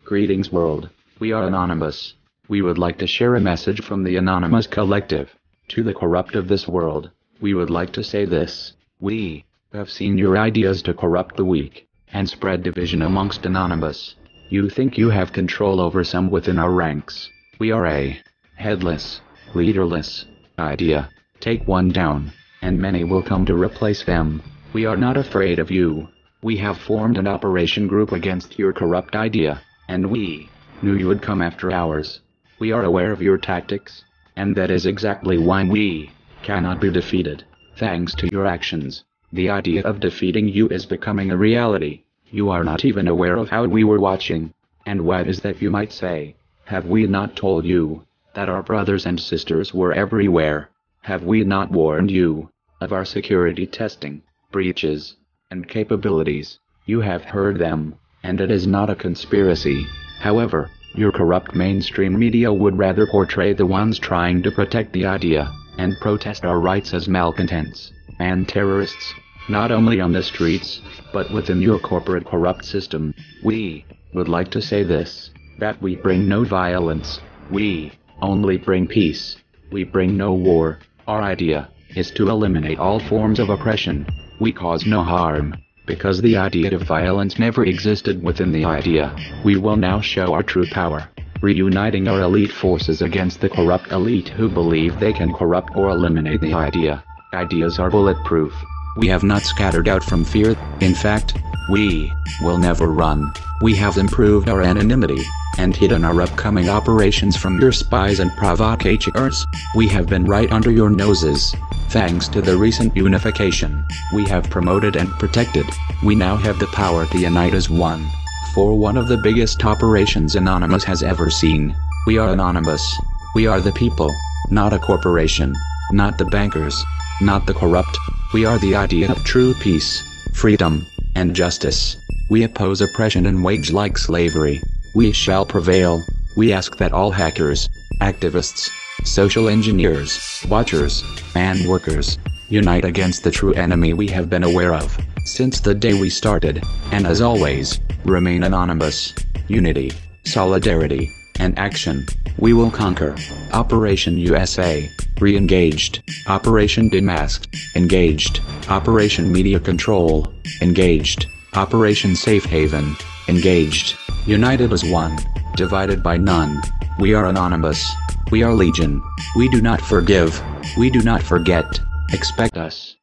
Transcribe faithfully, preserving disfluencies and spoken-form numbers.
Greetings world, we are Anonymous. We would like to share a message from the Anonymous Collective. To the corrupt of this world, we would like to say this: we have seen your ideas to corrupt the weak, and spread division amongst Anonymous. You think you have control over some within our ranks. We are a headless, leaderless idea. Take one down, and many will come to replace them. We are not afraid of you. We have formed an operation group against your corrupt idea, and we knew you would come after ours. We are aware of your tactics, and that is exactly why we cannot be defeated. Thanks to your actions, the idea of defeating you is becoming a reality. You are not even aware of how we were watching. And why is that, you might say? Have we not told you that our brothers and sisters were everywhere? Have we not warned you of our security testing, breaches, and capabilities? You have heard them, and it is not a conspiracy. However, your corrupt mainstream media would rather portray the ones trying to protect the idea and protest our rights as malcontents and terrorists, not only on the streets, but within your corporate corrupt system. We would like to say this: that we bring no violence. We only bring peace. We bring no war. Our idea is to eliminate all forms of oppression. We cause no harm, because the idea of violence never existed within the idea. We will now show our true power, reuniting our elite forces against the corrupt elite who believe they can corrupt or eliminate the idea. Ideas are bulletproof. We have not scattered out from fear. In fact, we will never run. We have improved our anonymity and hidden our upcoming operations from your spies and provocateurs. We have been right under your noses. Thanks to the recent unification, we have promoted and protected. We now have the power to unite as one, for one of the biggest operations Anonymous has ever seen. We are Anonymous. We are the people, not a corporation, not the bankers, not the corrupt. We are the idea of true peace, freedom, and justice. We oppose oppression and wage like slavery. We shall prevail. We ask that all hackers, activists, social engineers, watchers, and workers unite against the true enemy we have been aware of since the day we started, and as always, remain anonymous. Unity, solidarity, and action. We will conquer. Operation U S A, re-engaged. Operation Demasked, engaged. Operation Media Control, engaged. Operation Safe Haven, engaged. United as one, divided by none. We are Anonymous. We are Legion. We do not forgive. We do not forget. Expect us.